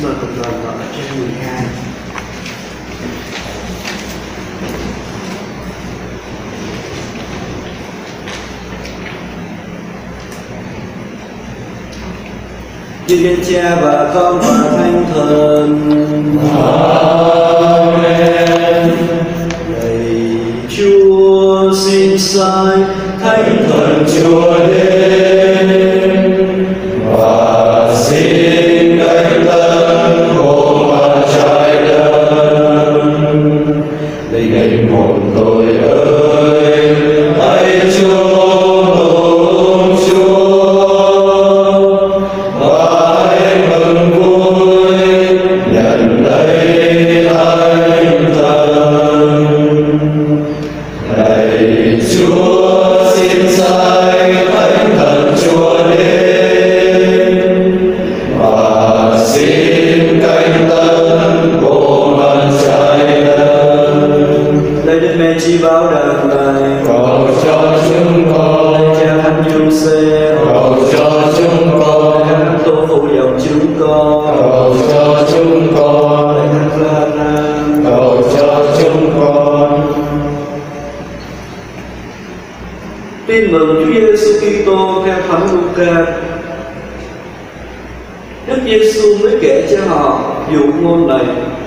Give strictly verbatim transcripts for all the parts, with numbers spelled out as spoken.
xin mời cộng đoàn vào trang mười hai. Xin bên Cha và Con và Thánh Thần. Amen. Lạy Chúa, xin sai Thánh Thần Chúa đến và xin cánh tân hồn và trái đất. Linh hồn tôi ơi, hãy chúc mừng Chúa và hãy mừng vui nhận lấy Thánh Thần. Lạy Chúa, xin sai Thánh Thần Chúa đến và xin cánh tân hồn và trái đất. Lạy Đức Mẹ Chi Báo Đàng Này, Cầu cho chúng con, lạy Cha Thánh Giuse, cầu cho chúng con, lạy Thánh Tô Phụ dòng chúng con, cầu cho chúng con, lạy Thánh Pha-la-nan, cầu cho chúng con. Tin mừng Chúa Giêsu Kitô theo Thánh Luca. Đức Giêsu mới kể cho họ dụ ngôn này: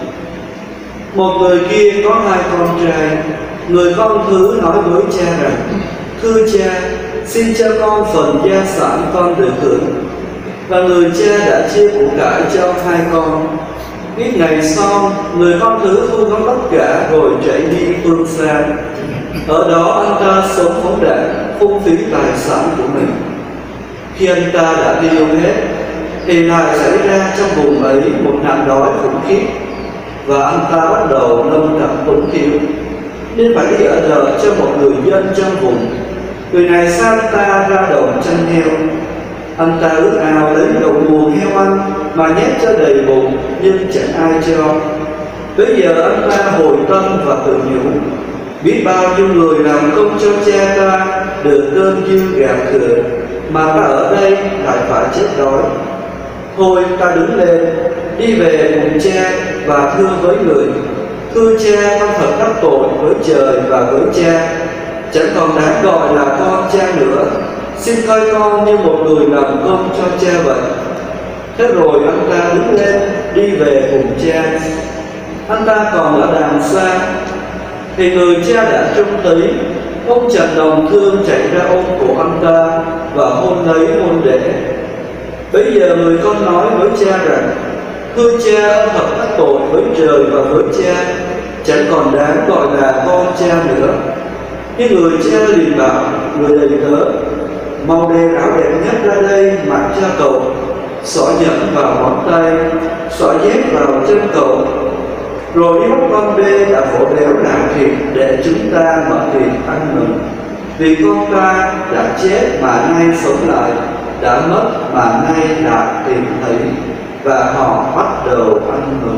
một người kia có hai con trai. Người con thứ nói với cha rằng: thưa cha, xin cho con phần gia sản con được hưởng. Và người cha đã chia của cải cho hai con. Ít ngày sau, người con thứ thu góp tất cả rồi chạy đi phương xa. Ở đó anh ta sống phóng đãng, phung phí tài sản của mình. Khi anh ta đã tiêu hết, thì lại xảy ra trong vùng ấy một nạn đói khủng khiếp, và anh ta bắt đầu lâm cập túng thiếu, nên phải đi ở nhờ cho một người dân trong vùng. Người này sai anh ta ra đồng chăn heo. Anh ta ước ao lấy đầu nguồn heo ăn mà nhét cho đầy bụng, nhưng chẳng ai cho. Bây giờ anh ta hồi tâm và tự nhủ: biết bao nhiêu người làm công cho cha ta được cơm dư gạo thừa, mà ta ở đây lại phải chết đói. Thôi ta đứng lên, đi về cùng cha và thưa với người: thưa cha, con thật đắc tội với trời và với cha, chẳng còn đáng gọi là con cha nữa. Xin coi con như một người làm công cho cha vậy. Thế rồi anh ta đứng lên, đi về cùng cha. Anh ta còn ở đàng xa, thì người cha đã trông thấy. Ông chàng đồng thương chạy ra ôm cổ anh ta và hôn lấy hôn để. Bây giờ người con nói với cha rằng: thưa cha, ông thật đắc tội với trời và với cha, chẳng còn đáng gọi là con cha nữa. Nhưng người cha liền bảo người đầy tớ: mau đem áo đẹp nhất ra đây mặc cho cậu, xỏ nhẫn vào ngón tay, xỏ dép vào chân cậu, rồi đi bắt con bê đã khổ béo làm thịt để chúng ta mở tiệc ăn mừng. Vì con ta đã chết mà nay sống lại, đã mất mà nay lại tìm thấy. Và họ bắt đầu ăn mừng.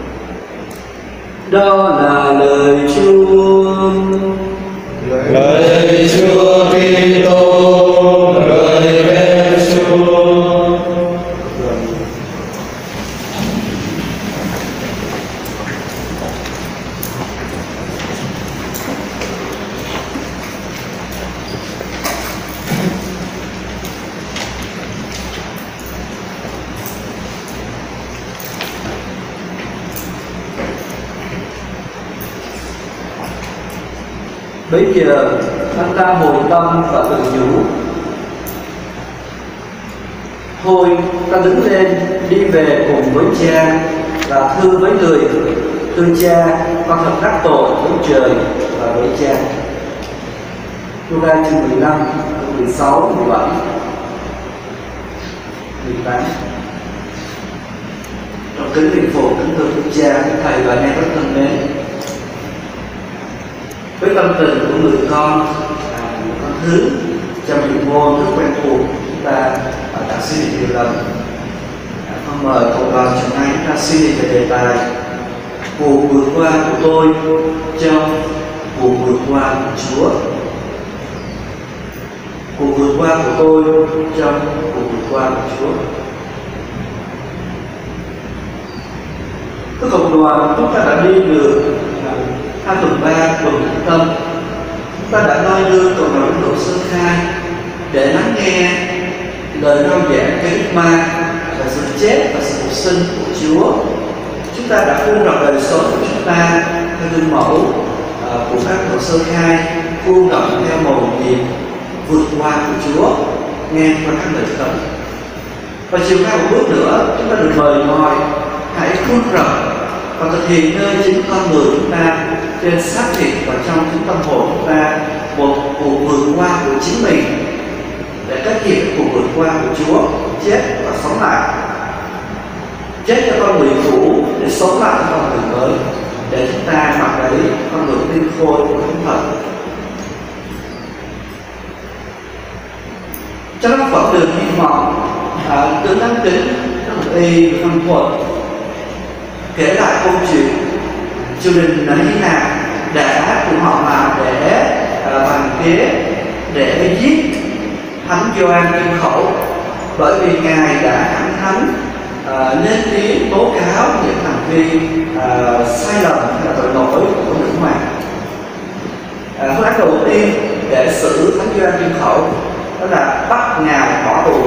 Đó là lời Chúa. Lời Chúa Kitô, lời khen Chúa. Bây giờ anh ta hồi tâm và tự nhủ: thôi ta đứng lên, đi về cùng với cha và thưa với người: thưa cha, con thật đắc tội với trời và với cha. Luca chương mười lăm, mười sáu, mười bảy, mười tám. Trong kính linh phụ, kính thưa quý cha, quý thầy và anh em rất thân mến, với tâm tình của người con, à, người con thứ trong những môn rất quen thuộc, chúng ta đã suy nghĩ nhiều lần. À, con mời cộng đoàn chiều nay chúng ta suy nghĩ về đề tài cuộc vượt qua của tôi trong cuộc vượt qua của Chúa. Cuộc vượt qua của tôi trong cuộc vượt qua của Chúa. Thưa cộng đoàn, chúng ta đã đi được hai tuần ba tuần trung tâm, chúng ta đã noi gương cộng đoàn tín đồ Sơ Khai để lắng nghe lời rao giảng Kerygma và sự chết và sự phục sinh của Chúa. Chúng ta đã khuôn rộng đời sống của chúng ta theo gương mẫu uh, của các đồ Sơ Khai, khuôn rộng theo mầu nhiệm vượt qua của Chúa nghe qua các lời khấn. Và chiều nay một bước nữa, chúng ta được mời gọi hãy khuôn rộng và thực hiện nơi chính con người chúng ta, trên xác thịt và trong chính tâm hồn chúng ta một cuộc vượt qua của chính mình để kết hiện cuộc vượt qua của Chúa, chết và sống lại, chết cho con người cũ để sống lại cho con người mới, để chúng ta mặc lấy con người tinh khôi của Thánh Thần. Trong tác phẩm Đường Hy Vọng, Tướng Đáng Kính Đức Y Văn Thuận kể lại câu chuyện triều đình ở Hy Lạp đã tụ họp lại để uh, bàn kế để giết Thánh Gioan Kim Khẩu, bởi vì ngài đã thẳng thắn uh, lên tiếng tố cáo những hành vi uh, sai lầm hay là tội lỗi của nữ hoàng. Uh, phương án đầu tiên để xử Thánh Gioan Kim Khẩu đó là bắt ngài bỏ tù,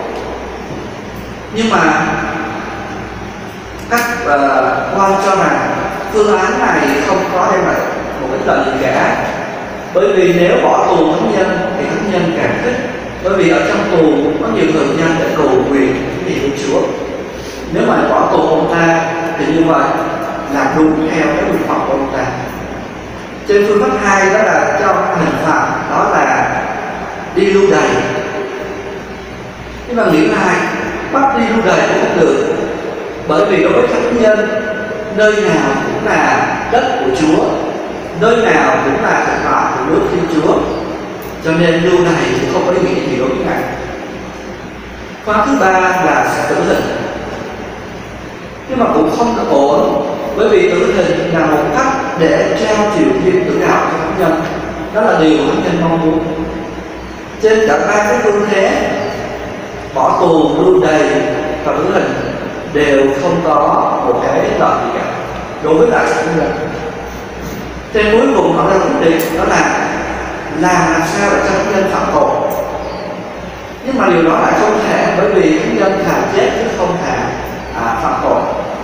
nhưng mà các uh, quan cho rằng phương án này không có đem lại một cái lợi gì cả, bởi vì nếu bỏ tù thánh nhân thì thánh nhân càng thích, bởi vì ở trong tù có nhiều thời gian để cầu nguyện cái gì của Chúa. Nếu mà bỏ tù ông ta thì như vậy là đúng theo cái nguyện vọng của ông ta. Trên phương pháp hai đó là cho hình phạt đó là đi lưu đày. Nhưng mà nghĩ lại, bắt đi lưu đày cũng không được, bởi vì đối với thánh nhân nơi nào cũng là đất của Chúa, nơi nào cũng là thuộc loại của nước Thiên Chúa, cho nên lưu này cũng không có ý nghĩa gì đối với ngài. Khóa thứ ba là sẽ tử hình, nhưng mà cũng không được ổn, bởi vì tử hình là một cách để trao truyền thiên tử đạo cho thánh nhân, đó là điều thánh nhân mong muốn. Trên cả ba cái phương thế, bỏ tù, lưu đày và tử hình đều không có một cái lợi gì cả đối với đại sự nhân. Trên cuối cùng họ ra quyết định đó là làm làm sao để cho thánh nhân phạm tội, nhưng mà điều đó lại không thể, bởi vì thánh nhân thà chết chứ không thà à, phạm tội.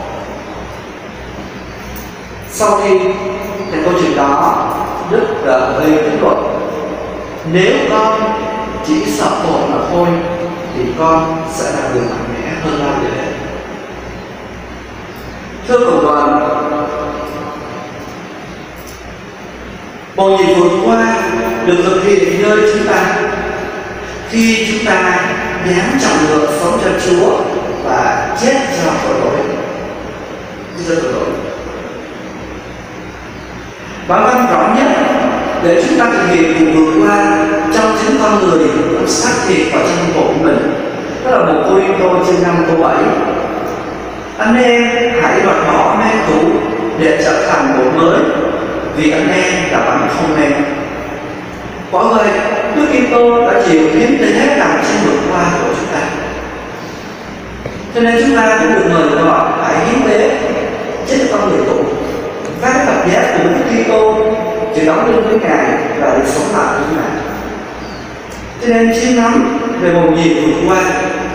Sau khi cái câu chuyện đó, Đức gây kết luận nếu con chỉ sợ tội mà thôi thì con sẽ là người mạnh mẽ hơn bao giờ hết. Thưa cộng đoàn, một nhiệm vượt qua được thực hiện nơi chúng ta khi chúng ta dám chọn lựa sống cho Chúa và chết cho tội lỗi, cho tội lỗi. Bản văn rõ nhất để chúng ta thực hiện cuộc vượt qua trong chính con người, trong xác thịt và trong tâm hồn của mình, đó là một Cô Rinh Tô trên năm câu bảy. Anh em hãy loại bỏ men cũ để trở thành một mới, vì anh em là bánh không men. Quả vậy, Đức Kitô đã chịu hiến tế làm trên vượt qua của chúng ta, cho nên chúng ta cũng được mời gọi hãy hiến tế chết con người cũ. Các thập giá của Đức Kitô chỉ đóng lên với ngài và được sống lại với ngài. Cho nên chiêm ngắm về một nhiệm vượt qua,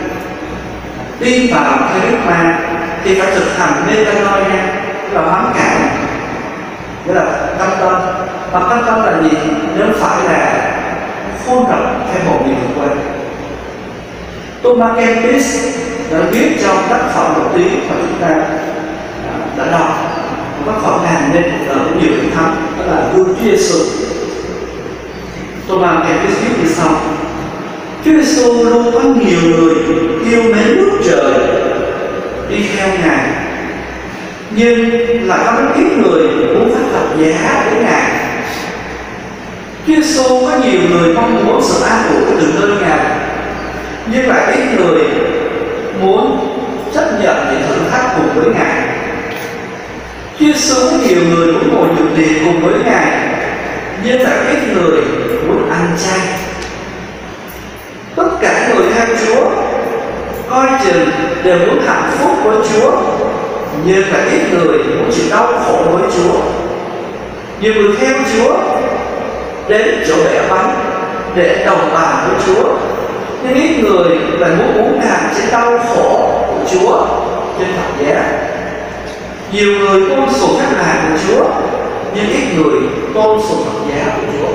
đi vào Kerygma thì phải thực hành metanoia, là hoán cải, nghĩa là tâm tâm. Và tâm tâm là gì? Nếu phải là khôn rộng theo một nhiệm vượt qua. Thomas Kempis đã viết trong tác phẩm đầu tiên mà chúng ta đã đọc, một tác phẩm làm nên cuộc đời của nhiều vị thánh, đó là Gương Chúa Giêsu. Thomas Kempis viết như sau: Chúa Giêsu luôn có nhiều người yêu mến nước trời đi theo ngài, nhưng lại có rất ít người muốn phát thập giá với ngài. Chúa Giêsu có nhiều người mong muốn sự an ủi từ nơi ngài, nhưng lại ít người muốn chấp nhận những thử thách cùng với ngài. Chúa Giêsu có nhiều người muốn ngồi nhục tiệc cùng với ngài, nhưng lại ít người muốn ăn chay. Tất cả người theo Chúa coi chừng đều muốn hạnh phúc với Chúa, nhưng là ít người muốn chịu đau khổ với Chúa. Nhiều người theo Chúa đến chỗ bẻ bánh để đồng bàn với Chúa, nhưng ít người lại muốn uống cạn trên đau khổ của Chúa trên thập giá. Nhiều người tôn sùng các ngài của Chúa, nhưng ít người tôn sùng thập giá của Chúa.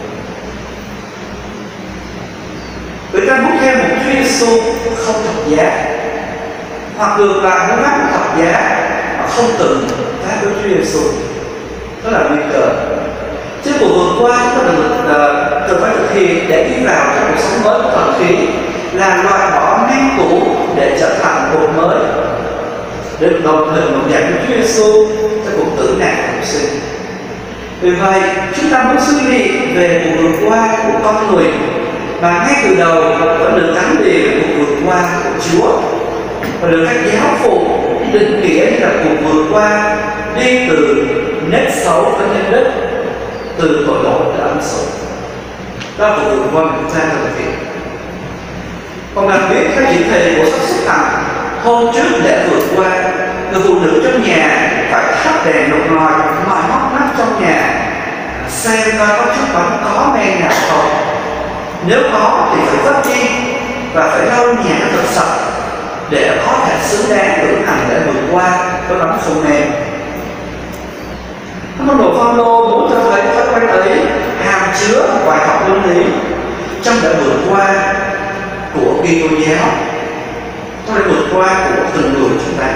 Người ta muốn theo một Chúa Giêsu không thập giá, hoặc ngược lại muốn gắn thập giá mà không từng khác với Chúa Giêsu. Đó là nguy cơ. Chứ cuộc vượt qua chúng ta được uh, cần phải thực hiện để đi vào trong cuộc sống mới của thần khí, là loại bỏ men cũ để trở thành một mới, để đồng hình một dạng của Chúa Giêsu trong cuộc tử nạn của sinh. Vì vậy, chúng ta muốn suy nghĩ về cuộc vượt qua của con người mà ngay từ đầu vẫn được gắn liền với cuộc vượt qua của Chúa, và được các giáo phụ định nghĩa như là cuộc vượt qua đi từ nét xấu với nhân đức, từ tội lỗi tới ân sủng. Đó là cuộc vượt qua mình ta thực hiện. Còn đặc biệt các chỉ thị của sách xuất hành, hôm trước để vượt qua, người phụ nữ trong nhà phải thắp đèn đột ngòi mà móc mắt trong nhà xem coi có chút bánh có men nào không. Nếu có thì phải vứt đi và phải lau nhà nó thật sạch để có thể xứng đáng hưởng hành để vượt qua cái bánh không men. Môn đồ Phaolô muốn cho thấy thói quen ấy hàm chứa bài học luân lý trong đã vượt qua của Kitô giáo, trong đã vượt qua của từng người chúng ta.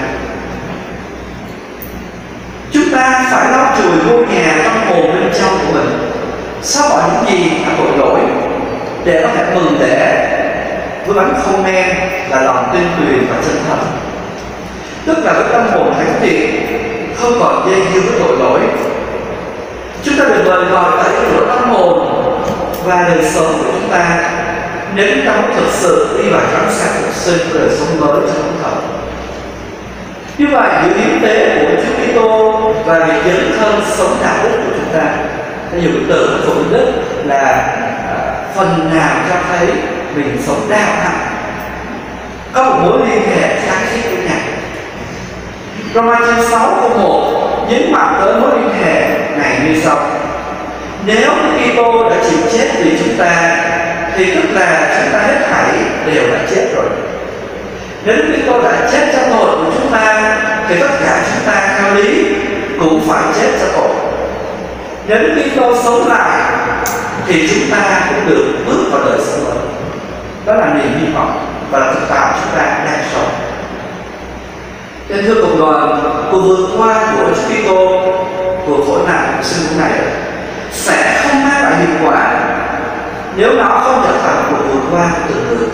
Chúng ta phải lau chùi ngôi nhà trong hồn bên trong của mình, xóa bỏ những gì là tội lỗi để có thể mừng để với bánh không men là lòng tin tuyền và chân thật, tức là với tâm hồn thánh thiện, không còn dây dưa với tội lỗi. Chúng ta được mời gọi tới cửa tâm hồn và đời sống của chúng ta nếu chúng ta muốn thực sự đi vào ánh sáng phục sinh của đời sống mới trong Thánh Thần. Như vậy, sự hiến tế của Chúa Kitô và việc dấn thân sống đạo đức của chúng ta, ta dùng từ của Phụng Đức là à, phần nào cho thấy mình sống đạo hạnh, có một mối liên hệ kháng khít với nhau. Roma chương sáu câu một nhấn mạnh tới mối liên hệ này như sau: nếu Kitô đã chịu chết vì chúng ta, thì tức là chúng ta hết thảy đều đã chết rồi. Nếu Kitô đã chết cho tội của chúng ta, thì tất cả chúng ta theo lý cũng phải chết cho tội. Nếu Kitô sống lại, thì chúng ta cũng được bước vào đời sống mới. Đó là niềm hy vọng và là thực tại chúng ta đang sống. Nên thưa cộng đoàn, cuộc vượt qua của Chúa Kitô, của khổ nạn của sinh này sẽ không mang lại hiệu quả nếu nó không trở thành cuộc vượt qua của từng người.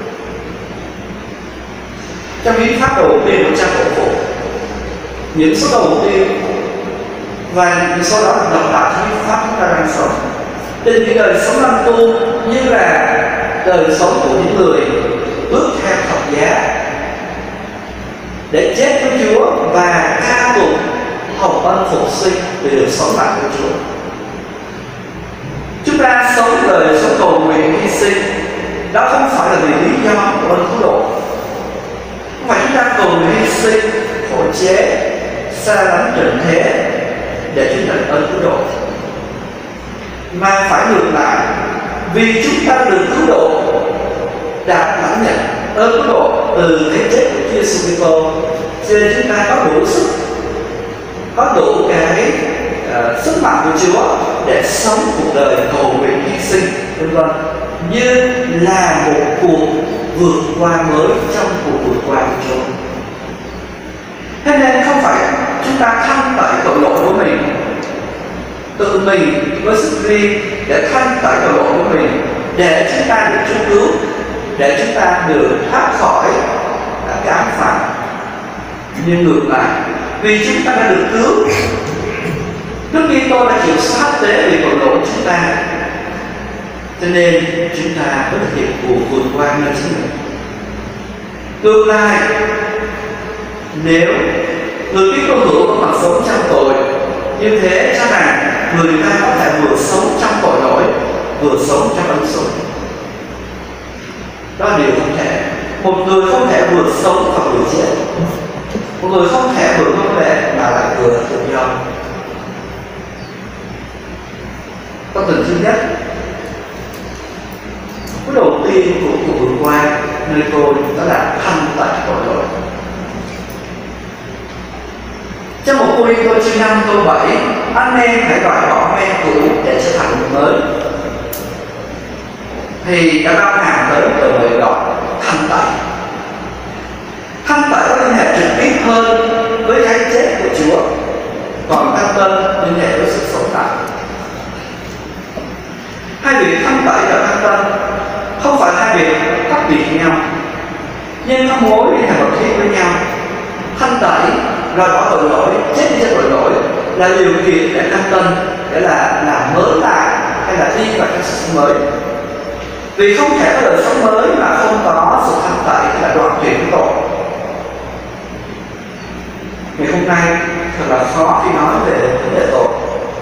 Trong hiến pháp đầu tiên của cha cổ phụ, những số đầu tiên và những số đó đọc lại hiến pháp chúng ta đang sống, định nghĩa đời sống lâm tu như là đời sống của những người bước theo thập giá để chết với Chúa và ca tụng hồng ân phục sinh để được sống lại với Chúa. Chúng ta sống đời sống cầu nguyện hy sinh, đó không phải là vì lý do của ơn cứu độ, không phải chúng ta cầu nguyện hy sinh khổ chế xa lánh trần thế để chúng ta ơn cứu độ, mà phải ngược lại, vì chúng ta được cứu độ, đã lãnh nhận ơn cứu độ từ cái chết của Chúa Giêsu Kitô, cho nên chúng ta có đủ sức, có đủ cái uh, sức mạnh của Chúa để sống cuộc đời cầu nguyện hy sinh, vân vân, như là một cuộc vượt qua mới trong cuộc vượt qua của Chúa. Thế nên không phải chúng ta thanh tẩy tội lỗi của mình, tự mình với sức riêng để thanh tẩy tội lỗi của mình, để chúng ta được cứu cứu, để chúng ta được thoát khỏi cái ám phạt. Nhưng ngược lại, vì chúng ta đã được cứu, Đức Kitô đã chịu sát tế vì tội lỗi chúng ta, cho nên chúng ta có thực hiện cuộc vượt qua nơi chính mình. Tương lai, nếu người Kitô hữu có mặt sống trong tội, như thế cho rằng người ta có thể vừa sống trong tội lỗi, vừa sống trong ân sủng. Đó là điều không thể. Một người không thể vừa sống và vừa chết. Một người không thể hưởng nô lệ mà lại vừa tự do. Câu từ thứ nhất, cái đầu tiên của cuộc vượt qua nơi tôi đó là thanh tẩy tội lỗi. Trong một Cô Rinh Tô chương năm câu bảy, anh em hãy loại bỏ men cũ để trở thành người mới. Thì đã bao hàm tới từ lời gọi thanh tẩy. Thanh tẩy có liên hệ trực tiếp hơn với cái chết của Chúa, còn tăng tân liên hệ với sự sống lại. Hai việc thanh tẩy và tăng tân không phải hai việc khác biệt nhau, nhưng có mối liên hệ mật thiết với nhau. Thanh tẩy loại bỏ tội lỗi, chết đi cho tội lỗi là điều kiện để tăng tân, để là làm mới lại hay là đi vào cái sự sống mới. Vì không thể có đời sống mới mà không có sự thanh tẩy hay là đoạn tuyệt của tội. Ngày hôm nay thật là khó khi nói về vấn đề tội.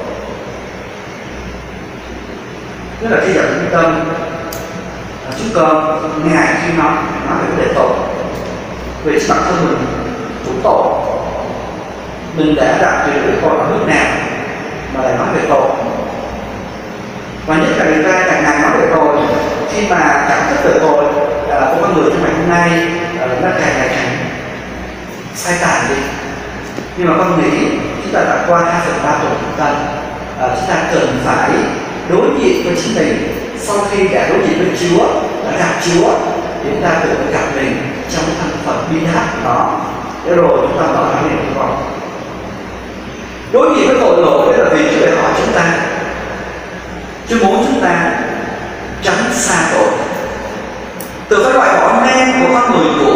Tức là khi gặp trung tâm, chúng con ngại khi nói nói về vấn đề tội. Vì bản thân mình cũng tội, mình đã đạt được cái tội ở nước nào mà lại nói về tội. Và nhất là người ta càng ngày nói về tội, khi mà cảm thức về tội của con người trong ngày hôm nay nó càng ngày càng sai tàn đi. Nhưng mà con nghĩ chúng ta đã qua hai phần ba tuần chúng ta à, chúng ta cần phải đối diện với chính mình. Sau khi đã đối diện với Chúa, đã gặp Chúa, thì chúng ta tự gặp mình trong cái thân phận bi đát của nó, để rồi chúng ta mở ra niềm hy vọng. Đối diện với tội lỗi đó là vì Chúa để hỏi chúng ta, Chúa muốn chúng ta tránh xa tội, từ phải loại bỏ men của con người cũ.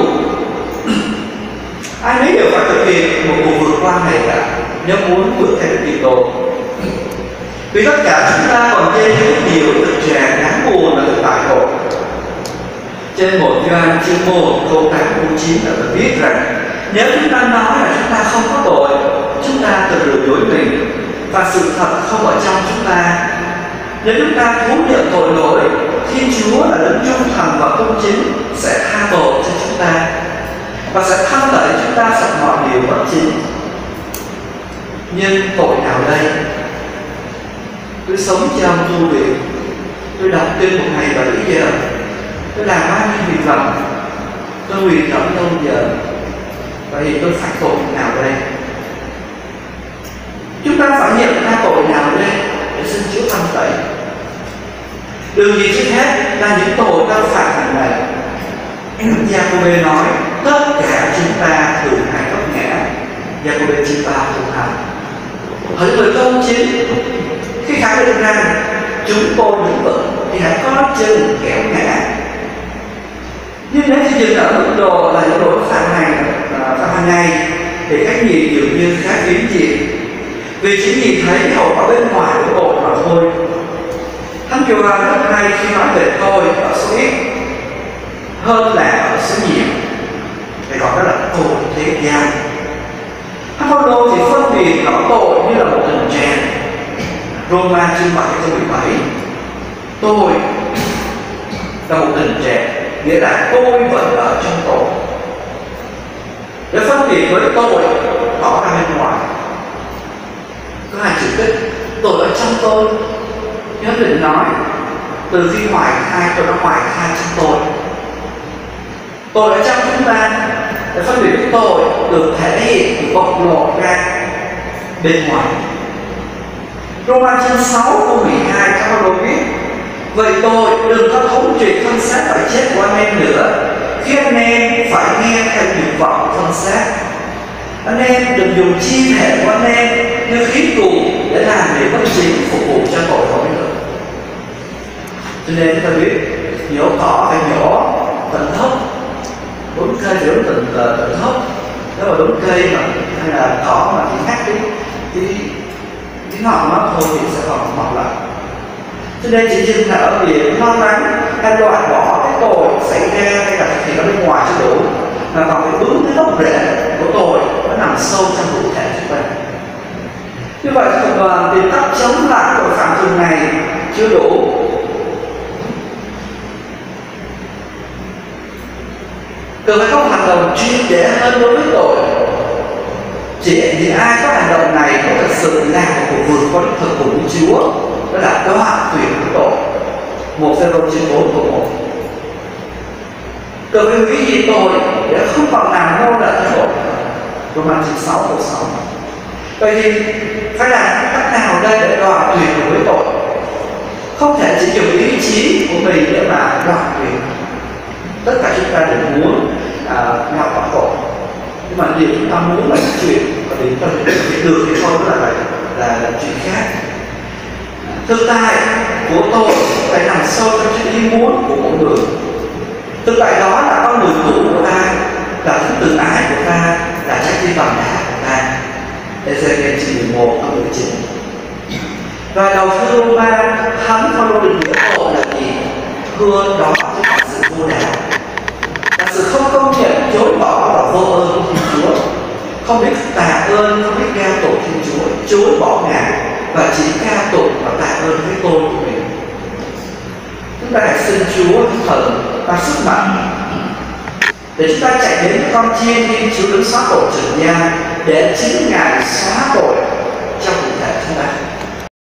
Ai nấy đều phải thực hiện một cuộc vượt qua này cả, nếu muốn bước theo Đức Kitô. Vì tất cả chúng ta còn trên rất nhiều thực trạng đáng buồn và thực tại tội. Trên một Gioan chương một câu tám câu chín là được viết rằng nếu chúng ta nói là chúng ta không có tội, chúng ta tự lừa dối mình và sự thật không ở trong chúng ta. Nếu chúng ta thú nhận tội lỗi, Thiên Chúa là đấng trung thành và công chính sẽ tha tội cho chúng ta và sẽ thanh tẩy chúng ta sạch mọi điều bất chính. Nhưng tội nào đây? Tôi sống trong tu viện, tôi đọc kinh một ngày bảy giờ, tôi làm bao nhiêu việc lầm, tôi nguyện cẩm lâu giờ. Vậy thì tôi phạm tội nào đây? Chúng ta phải nhận ra tội nào đây để xin Chúa thanh tẩy. Điều gì trước hết là những tội ta phạm hàng ngày. Gia-cô-bê nói tất cả chúng ta thường hay vấp ngã. Gia-cô-bê chương ba câu hai. Hỡi người công chính, khi khẳng định rằng chúng tôi đứng vững thì hãy có chân kẻo ngã. Nhưng nếu chỉ dừng ở mức độ là những lỗi phạm hàng phạm hàng ngày thì cách nhìn dường như khá phiến diện, vì chỉ nhìn thấy hậu quả bên ngoài của tội mà thôi. Thánh Gioan rất hay khi nói về tôi ở số ít hơn là ở số nhiều, thì gọi đó là tội thế gian. Thánh Phaolô thì phân biệt rõ tội như là một tình trạng. Roma chương bảy câu mười bảy, tôi là một tình trạng, nghĩa là tôi vẫn ở trong tội. Để phân biệt với tôi tỏ ra bên ngoài, có hai chữ tích tôi ở trong tôi. Nhớ định nói từ khi hoài thai tôi đã hoài thai trong tôi. Tôi ở trong chúng ta để phân biệt với tôi được thể hiện, được bộc lộ ra bên ngoài. Roma chương sáu câu mười hai các bạn có biết: vậy tôi đừng có thống trị thân xác phải chết của anh em nữa, khi anh em phải nghe theo nguyện vọng thân xác. Anh em đừng dùng chi thể của anh em như khí cụ để làm điều bất chính phục vụ cho tội lỗi nữa. Cho nên chúng ta biết nhổ cỏ phải nhổ tận thấp, đúng cây thì đúng tận tận thấp. Nếu mà đúng cây mà hay là cỏ mà chỉ ngắt cái cái cái ngọn nó thôi thì sẽ còn mọc lại. Cho nên chỉ dừng là ở việc lo lắng hay loại bỏ cái tội xảy ra hay là thực hiện ở bên ngoài chưa đủ, mà còn phải hướng cái gốc rễ của tội nó nằm sâu trong cụ thể chúng ta. Như vậy thì đoàn tìm cách chống lại tội phạm thường này chưa đủ. Cần phải có hành động chuyên để hơn đối với tội. Chỉ những ai có hành động này có thật sự làm một cuộc vượt qua thật cùng Chúa, đó là đoạn tuyệt của tội. Một Phêrô chương bốn câu một. Cần phải hủy diệt tội để không còn làm nô lệ cho tội. Roma chương sáu câu sáu. Vậy thì phải làm cách nào đây để đoạn tuyệt với tội? Không thể chỉ dùng ý chí của mình để mà đoạn tuyệt. Tất cả chúng ta đều muốn à, nhau bỏ tội, nhưng mà điều chúng ta muốn là chuyện và điều chúng ta phải được hay không đó là, là là chuyện khác. Thực tại của tôi phải nằm sâu trong sự ý muốn của mỗi người. Thực tại đó là con người cũ của ta, là thứ tự ái của ta, là trái tim bằng đá của ta. Ê-giê-chiên chương mười một câu mười chín. Và đầu thư Roma, hắn Phaolô định nghĩa tội là gì? Thưa, đó chính là sự vô đạo, là sự không công nhận, chối bỏ và vô ơn của Thiên Chúa, không biết tạ ơn, không biết cao tụng Thiên Chúa, chối bỏ Ngài và chỉ cao tụng và tạ ơn với tôi của mình. Chúng ta hãy xin Chúa thần ta sức mạnh để chúng ta chạy đến con chiên Thiên Chúa đứng xóa tội trần gian, để chính Ngài xóa tội